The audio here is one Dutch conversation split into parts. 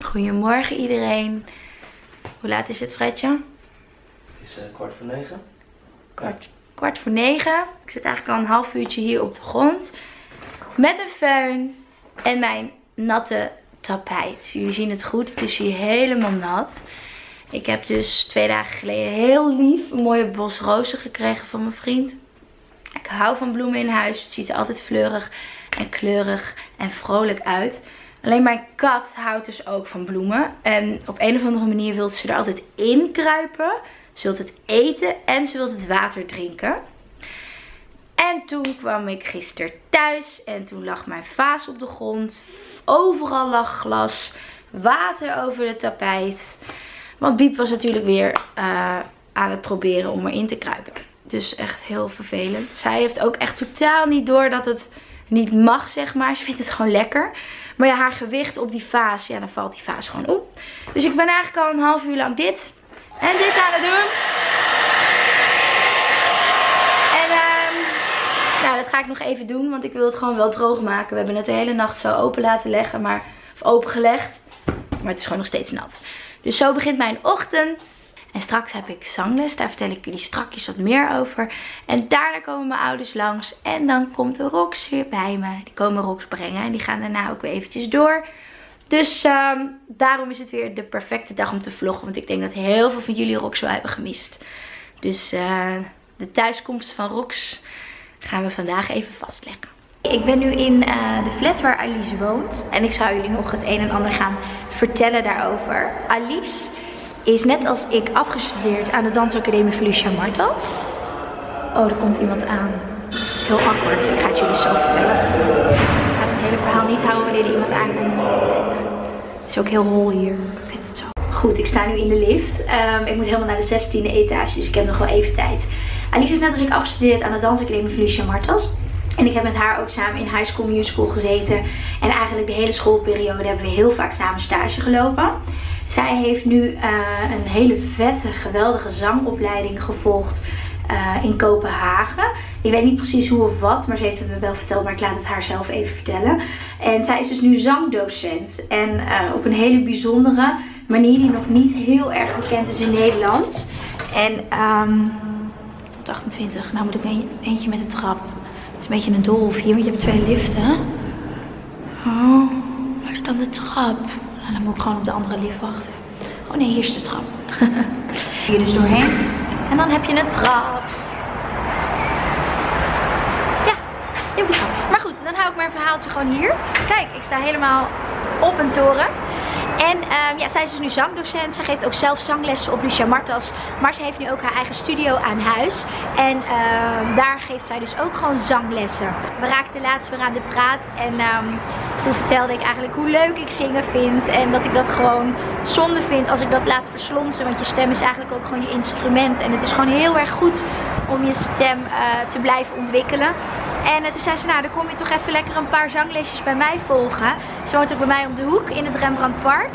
Goedemorgen iedereen. Hoe laat is het, Fredje? Het is 8:45. Kwart voor 9. Ik zit eigenlijk al een half uurtje hier op de grond. Met een föhn en mijn natte tapijt. Jullie zien het goed, het is hier helemaal nat. Ik heb dus 2 dagen geleden heel lief een mooie bos rozen gekregen van mijn vriend. Ik hou van bloemen in huis. Het ziet er altijd fleurig en kleurig en vrolijk uit. Alleen mijn kat houdt dus ook van bloemen. En op een of andere manier wil ze er altijd in kruipen. Ze wil het eten en ze wil het water drinken. En toen kwam ik gisteren thuis en toen lag mijn vaas op de grond. Overal lag glas, water over het tapijt. Want Biep was natuurlijk weer aan het proberen om erin te kruipen. Dus echt heel vervelend. Zij heeft ook echt totaal niet door dat het niet mag, zeg maar. Ze vindt het gewoon lekker. Maar ja, haar gewicht op die vaas, ja, dan valt die vaas gewoon op. Dus ik ben eigenlijk al een half uur lang dit en dit aan het doen. En nou, dat ga ik nog even doen, want ik wil het gewoon wel droog maken. We hebben het de hele nacht zo open laten leggen, of opengelegd. Maar het is gewoon nog steeds nat. Dus zo begint mijn ochtend. En straks heb ik zangles, daar vertel ik jullie strakjes wat meer over. En daarna komen mijn ouders langs en dan komt de Rox weer bij me. Die komen Rox brengen en die gaan daarna ook weer eventjes door. Dus daarom is het weer de perfecte dag om te vloggen. Want ik denk dat heel veel van jullie Rox wel hebben gemist. Dus de thuiskomst van Rox gaan we vandaag even vastleggen. Ik ben nu in de flat waar Alice woont. En ik zou jullie nog het een en ander gaan vertellen daarover. Alice is net als ik afgestudeerd aan de dansacademie Felicia Martens. Oh, er komt iemand aan. Dat is heel awkward. Ik ga het jullie zo vertellen. Ik ga het hele verhaal niet houden wanneer er iemand aankomt. Het is ook heel hol hier. Wat heet het zo? Goed, ik sta nu in de lift. Ik moet helemaal naar de 16e etage, dus ik heb nog wel even tijd. Alice is net als ik afgestudeerd aan de dansacademie Felicia Martens. En ik heb met haar ook samen in High School Musical gezeten. En eigenlijk de hele schoolperiode hebben we heel vaak samen stage gelopen. Zij heeft nu een hele vette, geweldige zangopleiding gevolgd in Kopenhagen. Ik weet niet precies hoe of wat, maar ze heeft het me wel verteld, maar ik laat het haar zelf even vertellen. En zij is dus nu zangdocent. En op een hele bijzondere manier die nog niet heel erg bekend is in Nederland. En op 28, nou moet ik eentje met de trap. Het is een beetje een doolhof hier, want je hebt 2 liften. Oh, waar is dan de trap? Nou, dan moet ik gewoon op de andere lift wachten. Oh nee, hier is de trap. Hier dus doorheen. En dan heb je een trap. Ja, je hebt een trap. Maar goed, dan hou ik mijn verhaaltje gewoon hier. Kijk, ik sta helemaal op een toren. En ja, zij is dus nu zangdocent. Zij geeft ook zelf zanglessen op Felicia Martens. Maar ze heeft nu ook haar eigen studio aan huis. En daar geeft zij dus ook gewoon zanglessen. We raakten laatst weer aan de praat. En toen vertelde ik eigenlijk hoe leuk ik zingen vind. En dat ik dat gewoon zonde vind als ik dat laat verslonsen. Want je stem is eigenlijk ook gewoon je instrument. En het is gewoon heel erg goed om je stem te blijven ontwikkelen. En toen zei ze, nou dan kom je toch even lekker een paar zanglesjes bij mij volgen. Ze woont ook bij mij om de hoek in het Rembrandtpark,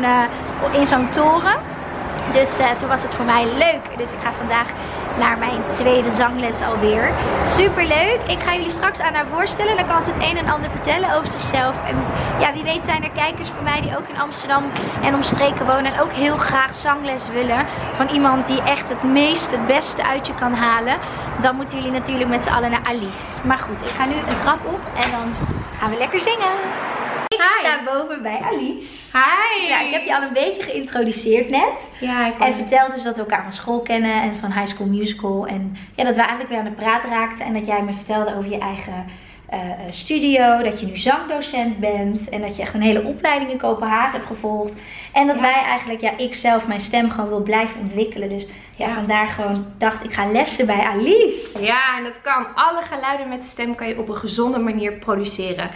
in zo'n toren. Dus toen was het voor mij leuk. Dus ik ga vandaag naar mijn tweede zangles alweer. Super leuk. Ik ga jullie straks aan haar voorstellen. Dan kan ze het een en ander vertellen over zichzelf. En ja, wie weet zijn er kijkers van mij die ook in Amsterdam en omstreken wonen. En ook heel graag zangles willen. Van iemand die echt het beste uit je kan halen. Dan moeten jullie natuurlijk met z'n allen naar Alice. Maar goed, ik ga nu een trap op en dan gaan we lekker zingen. Ik sta boven bij Alice. Hi! Ja, ik heb je al een beetje geïntroduceerd net. Ja, ik En verteld dus dat we elkaar van school kennen en van High School Musical. En ja, dat we eigenlijk weer aan de praat raakten. En dat jij me vertelde over je eigen studio. Dat je nu zangdocent bent. En dat je echt een hele opleiding in Kopenhagen hebt gevolgd. En dat wij eigenlijk, ja, ik zelf mijn stem gewoon wil blijven ontwikkelen. Dus ja, vandaar gewoon dacht ik ga lessen bij Alice. Ja, en dat kan. Alle geluiden met de stem kan je op een gezonde manier produceren.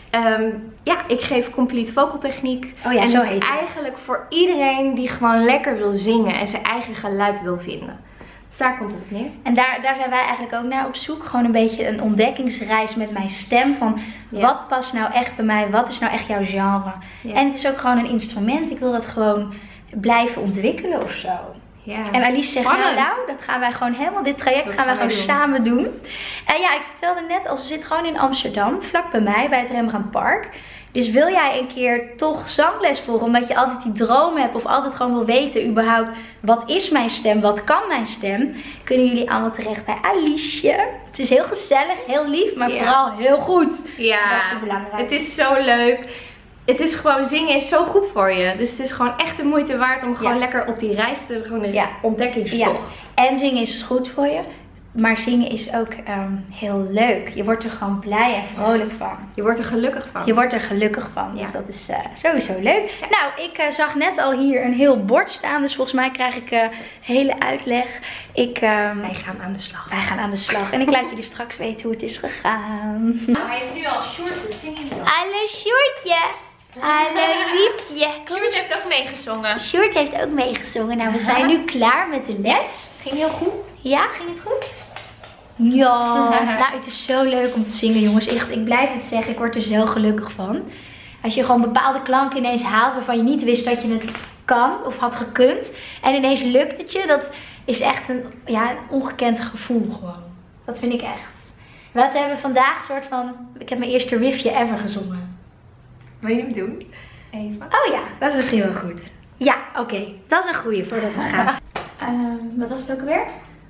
Ja, ik geef complete vocaltechniek. Oh ja, en zo dat heet is het. eigenlijk voor iedereen die gewoon lekker wil zingen en zijn eigen geluid wil vinden. Dus daar komt het op neer. En daar zijn wij eigenlijk ook naar op zoek. Gewoon een beetje een ontdekkingsreis met mijn stem. Van wat past nou echt bij mij? Wat is nou echt jouw genre? Ja. En het is ook gewoon een instrument. Ik wil dat gewoon blijven ontwikkelen of zo. Ja. En Alice zegt, nou, dat gaan wij gewoon helemaal, dit traject gaan wij gewoon samen doen. Ja, ik vertelde net al, ze zit gewoon in Amsterdam, vlak bij mij, bij het Rembrandtpark. Dus wil jij een keer toch zangles volgen, omdat je altijd die droom hebt of altijd gewoon wil weten überhaupt, wat is mijn stem, wat kan mijn stem, kunnen jullie allemaal terecht bij Alice. Het is heel gezellig, heel lief, maar vooral heel goed. Ja, dat is belangrijk. Het is zo leuk. Het is gewoon, zingen is zo goed voor je. Dus het is gewoon echt de moeite waard om gewoon lekker op die reis te, gewoon een ontdekkingstocht. Ja. En zingen is goed voor je. Maar zingen is ook heel leuk. Je wordt er gewoon blij en vrolijk van. Je wordt er gelukkig van. Je wordt er gelukkig van. Dus dat is sowieso leuk. Ja. Nou, ik zag net al hier een heel bord staan. Dus volgens mij krijg ik hele uitleg. Wij gaan aan de slag. Wij gaan aan de slag. En ik laat jullie straks weten hoe het is gegaan. Nou, hij is nu al Sjoerd, dus zing je dan. Hallo Sjoerdje. Hallo liefje. Sjoerd heeft ook meegezongen. Sjoerd heeft ook meegezongen. Nou, we zijn nu klaar met de les. Ging heel goed. Ja, ging het goed? Ja. Nou, het is zo leuk om te zingen, jongens. Echt, ik blijf het zeggen. Ik word er zo gelukkig van. Als je gewoon bepaalde klanken ineens haalt waarvan je niet wist dat je het kan of had gekund. En ineens lukt het je. Dat is echt een ongekend gevoel gewoon. Dat vind ik echt. We hebben vandaag een soort van... Ik heb mijn eerste riffje ever gezongen. Wil je hem doen? Even. Oh ja, dat is misschien wel goed. Ja, oké. Dat is een goeie voordat we gaan. Wat was het ook alweer?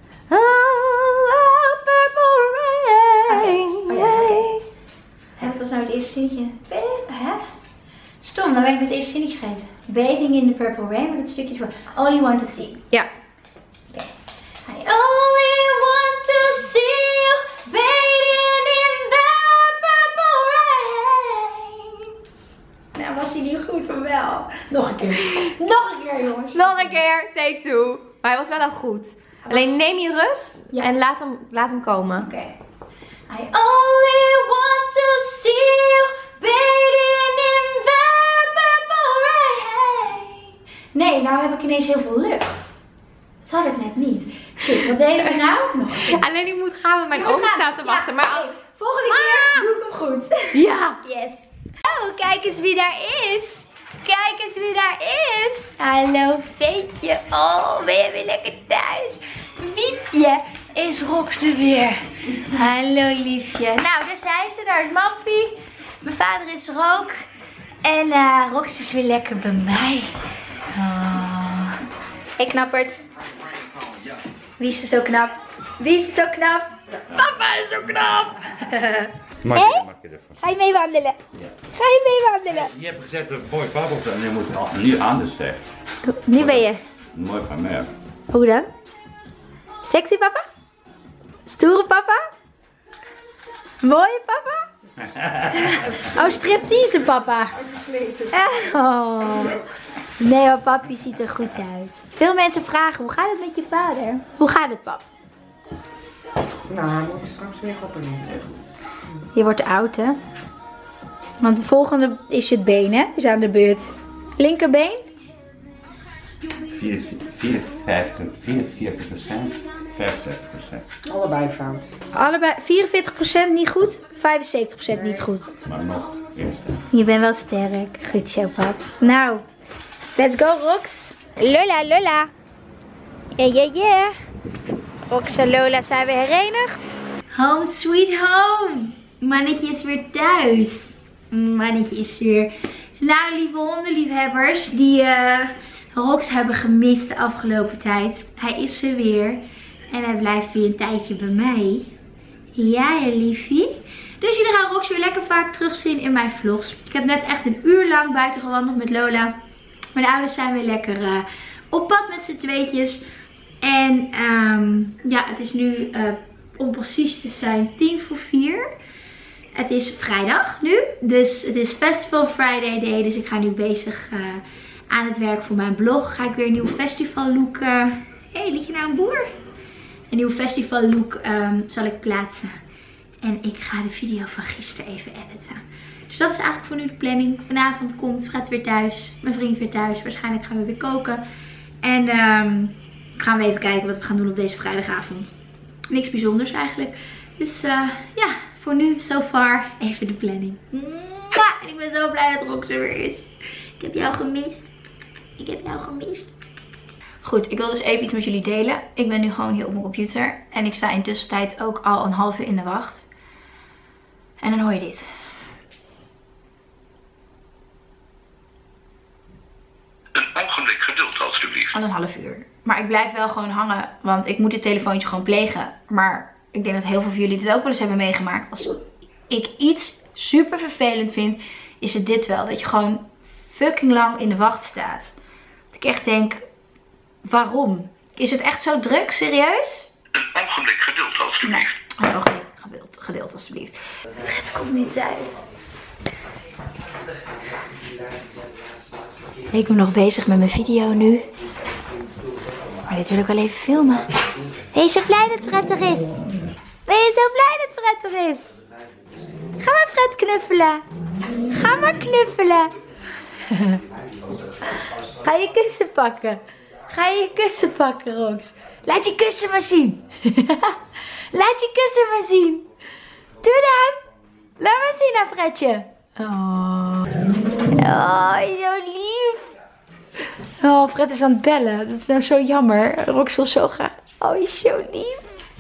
Purple rain. Wat was nou het eerste zinnetje? Hè? Stom, dan ben ik het eerste zinnetje vergeten. Bathing in the purple rain, maar dat stukje voor Only Want to See. Ja. Okay. I only want to see you bathing in the purple rain. Nou, was hij niet goed, of wel? Nog een keer. Nog een keer, jongens. Nog een keer, take two. Maar hij was wel al goed. Alleen neem je rust en laat hem komen. Oké. I only want to see you bathing in the purple rain. Nee, nou heb ik ineens heel veel lucht. Dat had ik net niet. Shit, wat deden we nou? Nog een keer. Alleen ik moet gaan, want mijn ogen staan te wachten. Maar volgende keer doe ik hem goed. Ja. Yes. Oh, kijk eens wie daar is. Kijk eens wie daar is. Hallo Veetje. Oh, ben je weer lekker thuis? Wiepje, is Rox er weer. Hallo liefje. Nou, daar zijn ze. Daar is Mampie. Mijn vader is er ook. En Rox is weer lekker bij mij. Oh. Hey knappert. Wie is er zo knap? Wie is er zo knap? Papa is zo knap. Ga je mee wandelen? Ja. Ga je mee wandelen? Je hebt gezegd dat mooi papa op en je moet nu anders zeggen. Nu ben je. Mooi van mij. Hoe dan? Sexy papa? Stoere papa? Mooie papa? Oh, striptease papa. Oh. Nee, maar papi ziet er goed uit. Veel mensen vragen, hoe gaat het met je vader? Hoe gaat het, pap? Nou, hij moet straks weer geopereerd. Je wordt oud, hè? Want de volgende is het been, hè? Is aan de beurt. Linkerbeen? 44%, 65%. Allebei fout. Allebei 44% niet goed, 75% niet goed. Maar nog eerst. Je bent wel sterk. Goed zo, pap. Nou, let's go, Rox. Lola, Lola. Yeah. Rox en Lola zijn weer herenigd. Home sweet home. Mannetje is weer thuis. Mannetje is weer... Nou, lieve hondenliefhebbers die Rox hebben gemist de afgelopen tijd. Hij is er weer. En hij blijft weer een tijdje bij mij. Ja, liefie. Dus jullie gaan Rox weer lekker vaak terugzien in mijn vlogs. Ik heb net echt een uur lang buiten gewandeld met Lola. Mijn ouders zijn weer lekker op pad met z'n tweetjes. En ja, het is nu om precies te zijn 3:50. Het is vrijdag nu. Dus het is Festival Friday Day. Dus ik ga nu bezig aan het werk voor mijn blog. Ga ik weer een nieuw festival look... Hey, liet je nou een boer? Een nieuw festival look zal ik plaatsen. En ik ga de video van gisteren even editen. Dus dat is eigenlijk voor nu de planning. Vanavond komt Fred weer thuis. Mijn vriend weer thuis. Waarschijnlijk gaan we weer koken. En gaan we even kijken wat we gaan doen op deze vrijdagavond. Niks bijzonders eigenlijk. Dus ja, voor nu, so far, even de planning. En ik ben zo blij dat Rox er weer is. Ik heb jou gemist. Ik heb jou gemist. Goed, ik wil dus even iets met jullie delen. Ik ben nu gewoon hier op mijn computer. En ik sta in tussentijd ook al een half uur in de wacht. En dan hoor je dit. Een ogenblik geduld, alstublieft. Al een half uur. Maar ik blijf wel gewoon hangen. Want ik moet dit telefoontje gewoon plegen. Maar ik denk dat heel veel van jullie dit ook wel eens hebben meegemaakt. Als ik iets super vervelend vind, is het dit wel. Dat je gewoon fucking lang in de wacht staat. Dat ik echt denk, waarom? Is het echt zo druk? Serieus? Een ogenblik geduld, alstublieft. Nee, een ogenblik geduld alstublieft. Het komt niet thuis. Ik ben nog bezig met mijn video nu. Maar dit wil ik wel even filmen. Ben je zo blij dat Fred er is? Ben je zo blij dat Fred er is? Ga maar Fred knuffelen. Ga maar knuffelen. Ga je kussen pakken. Ga je kussen pakken, Rox. Laat je kussen maar zien. Laat je kussen maar zien. Doe dan. Laat maar zien aan Fredje. Oh, zo lief. Oh, Fred is aan het bellen. Dat is nou zo jammer. Rox wil zo graag. Oh, je is zo lief.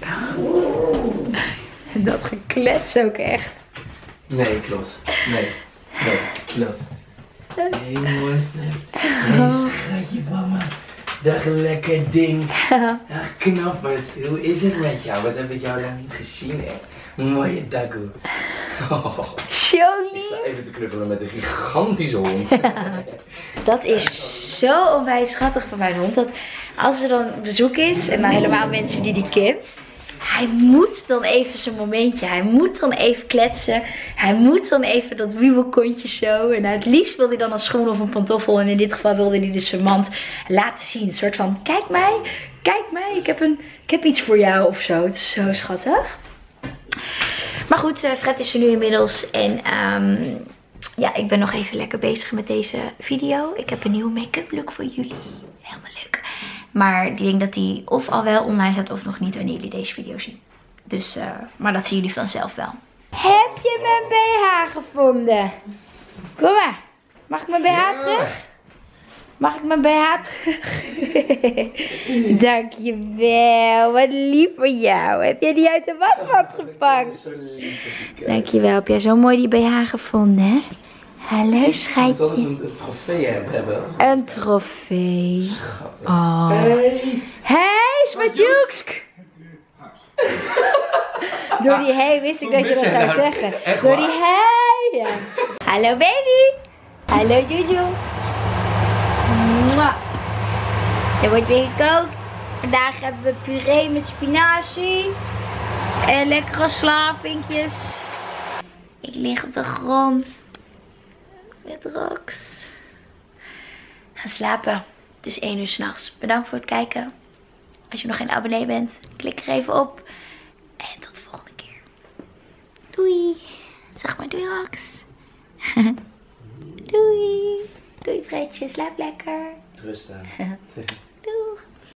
En dat geklets ook echt. Nee, klopt. Nee, klopt. Hé, monster. Hé, schatje van me. Dag lekker ding. Ach, knapperd. Hoe is het met jou? Wat heb ik jou lang niet gezien, hè? Mooie dagoe. Oh. Zo Ik lief. sta even te knuffelen met een gigantische hond. Dat is zo onwijs schattig van mijn hond. Dat als er dan bezoek is, en dan helemaal mensen die kent. Hij moet dan even zijn momentje. Hij moet dan even kletsen. Hij moet dan even dat wiebelkontje zo. En het liefst wil hij dan een schoen of een pantoffel. En in dit geval wilde hij dus zijn mand laten zien. Een soort van, kijk mij. Ik heb iets voor jou of zo. Het is zo schattig. Maar goed, Fred is er nu inmiddels. En ja, ik ben nog even lekker bezig met deze video. Ik heb een nieuwe make-up look voor jullie. Helemaal leuk. Maar ik denk dat die of al wel online staat of nog niet wanneer jullie deze video zien. Dus, maar dat zien jullie vanzelf wel. Heb je mijn BH gevonden? Kom maar. Mag ik mijn BH terug? Mag ik mijn BH terug? Dankjewel. Wat lief van jou. Heb jij die uit de wasmand gepakt? Dankjewel. Heb jij zo mooi die BH gevonden, hè? Hallo, Ik moet schatje. altijd een trofee hebben. Een trofee. Schattig. Oh. Hey, Smatjoeksk. Door die hey wist ik dat je dat zou zeggen. Echt Door die waar? hey. Ja. Hallo baby. Hallo Jojo. Mwah. Er wordt weer gekookt. Vandaag hebben we puree met spinazie. En lekkere slavinkjes. Ik lig op de grond. Met Rox. Ga slapen. Het is 1 uur 's nachts. Bedankt voor het kijken. Als je nog geen abonnee bent, klik er even op. En tot de volgende keer. Doei. Zeg maar doei Rox. Doei. Doei Fredje. Slaap lekker. Rust aan.